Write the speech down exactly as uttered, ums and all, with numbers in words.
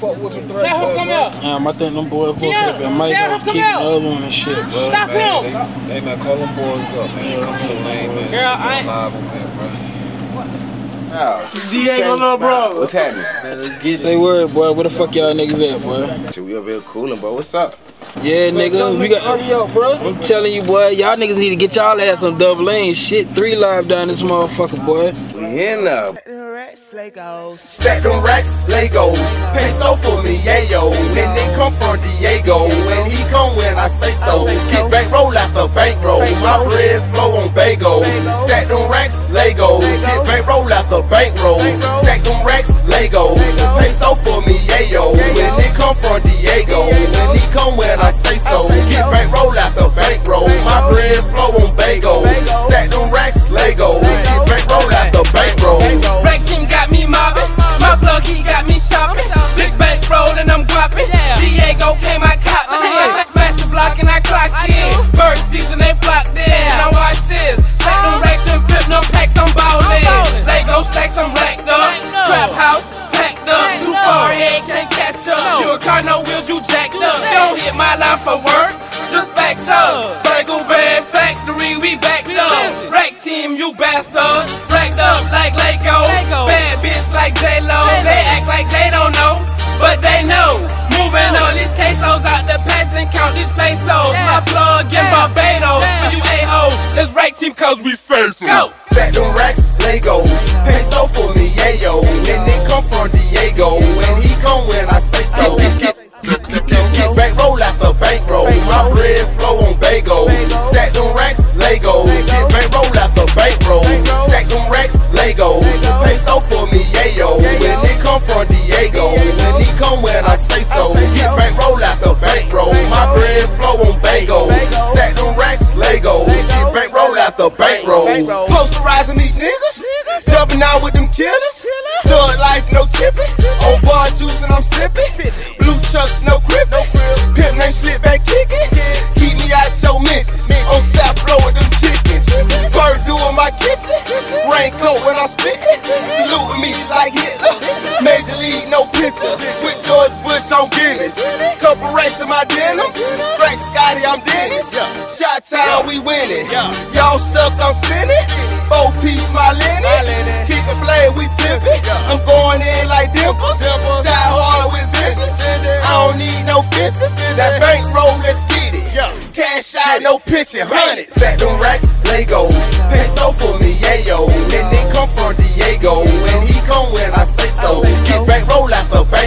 fuck with the threats up, bro. Damn, I think them boys supposed to be Mike was kicking the other one and shit, bro. Stop man, him! They, hey man, call them boys up, man. Yeah. Come to the lane, man. Girl, I ain't live on that, bro. Diego, little bro. What's happening? Man, let's get it. Say word, boy. Where the fuck y'all niggas at, boy? Shit, we over here cooling, bro. What's up? Yeah, nigga, we got. Hurry up, bro. I'm telling you, boy, y'all niggas need to get y'all ass on double lane. Shit, three live down this motherfucker, boy. We in now. Stack them racks, Legos. Peso for me, yayo. And they come from Diego. When he come when I say so. Get back roll after bankroll. My bread flow on bagel. Stack them racks, Legos. Get back roll after bankroll. Stack them racks, Legos. Peso for me, yayo. When they come from Diego. When he come when I say so. Get back roll after bankroll. My bread flow on bagel. Stack them racks, Legos. Get back roll after bankroll. Rack team got me mobbing, my plug he got me shopping. Big bank rollin', I'm guapping. Diego came, I caught me. Smash the block and I clocked in. Bird season, they flocked in. Now watch this. Stack them racks and flip them packs, I'm ballin'. Lego stacks, I'm racked up. Trap house, packed up. Too far ahead, can't catch up. You a car, no wheels, you jacked up. Don't hit my line for work, just facts up. Bagel Band Factory, we backed up. Rack team, you bastard. Racked up like Lego. Bad bitch like J-Lo. They act like they don't know, but they know. Moving all these quesos out the past and count these pesos. My plug in Barbados. For you a-hoes, this rack team cause we say so. Go! Stack them racks, Legos. Peso for me, yayo. And they come from Diego. When he come when I say so. Get, get, get, get back roll after bankroll. My bread flow on bagel. Stack them racks, Legos. Get back roll after bankroll. Stack them racks, Legos. Peso for me, yayo. When they come from Diego. When he come when I say so. Get back roll after bankroll. My bread flow on bagel. Stack them racks, Legos. Get back roll after bankroll. Posterizing these niggas. Jumping out with them killers. Thug life, no tipping. On bar juice and I'm sipping. Blue chucks, no grip. Pimp name slip back kicking. Keep me out your mentions. On South Flow with them chickens. Bird doing my kitchen. Raincoat when I'm spitting. Saluting me like Hitler. Major League, no picture. With George Bush on Guinness. Couple racks in my denims. Frank Scotty, I'm Dennis. Shot Town, we winning. Y'all stuck, I'm spinning. Four piece, my linen. Keep it playing, we pimpin'. I'm going in like dimples. Die hard with vengeance. I don't need no fences. That bankroll, let's get it. Cash out, no pitching, hundreds. Stack them racks, Legos. Peso for me, yayo. And they come from Diego. When he come when I say so. Get back roll after back.